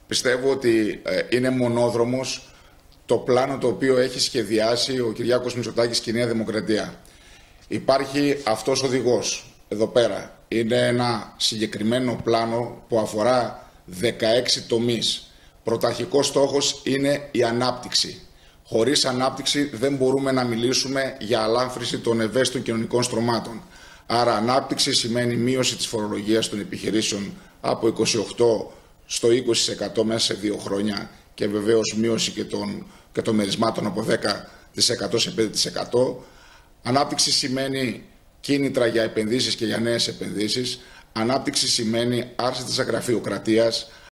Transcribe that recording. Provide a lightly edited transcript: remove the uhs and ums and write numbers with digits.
Πιστεύω ότι είναι μονόδρομος το πλάνο το οποίο έχει σχεδιάσει ο Κυριάκος Μητσοτάκης και η Νέα Δημοκρατία. Υπάρχει αυτός ο οδηγός εδώ πέρα. Είναι ένα συγκεκριμένο πλάνο που αφορά 16 τομείς. Πρωταρχικός στόχος είναι η ανάπτυξη. Χωρίς ανάπτυξη δεν μπορούμε να μιλήσουμε για αλάμφρυνση των ευαίσθητων κοινωνικών στρωμάτων. Άρα ανάπτυξη σημαίνει μείωση της φορολογίας των επιχειρήσεων από 28% στο 20% μέσα σε 2 χρόνια και βεβαίως μείωση και των μερισμάτων από 10% σε 5%. Ανάπτυξη σημαίνει κίνητρα για επενδύσεις και για νέες επενδύσεις. Ανάπτυξη σημαίνει άρση της γραφειοκρατίας.